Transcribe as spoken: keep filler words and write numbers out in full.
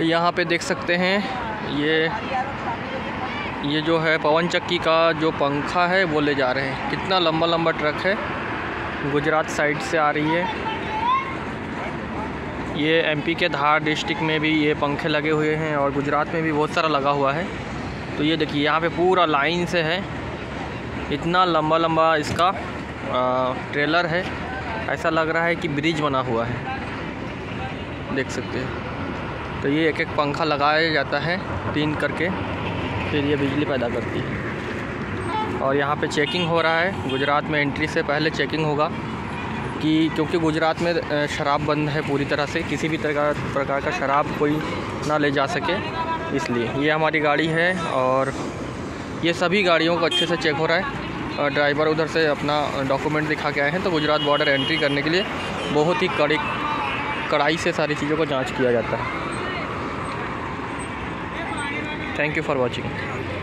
यहाँ पे देख सकते हैं ये ये जो है पवन चक्की का जो पंखा है वो ले जा रहे हैं। कितना लंबा लंबा ट्रक है, गुजरात साइड से आ रही है। ये एमपी के धार डिस्ट्रिक्ट में भी ये पंखे लगे हुए हैं और गुजरात में भी बहुत सारा लगा हुआ है। तो ये देखिए यहाँ पे पूरा लाइन से है, इतना लंबा लंबा इसका आ, ट्रेलर है। ऐसा लग रहा है कि ब्रिज बना हुआ है, देख सकते हैं। तो ये एक एक पंखा लगाया जाता है तीन करके, फिर ये बिजली पैदा करती है। और यहाँ पे चेकिंग हो रहा है। गुजरात में एंट्री से पहले चेकिंग होगा कि क्योंकि गुजरात में शराब बंद है पूरी तरह से, किसी भी तरह प्रकार का शराब कोई ना ले जा सके, इसलिए ये हमारी गाड़ी है। और ये सभी गाड़ियों को अच्छे से चेक हो रहा है। ड्राइवर उधर से अपना डॉक्यूमेंट दिखा के आए हैं। तो गुजरात बॉर्डर एंट्री करने के लिए बहुत ही कड़ी कड़ाई से सारी चीज़ों को जांच किया जाता है। Thank you for watching.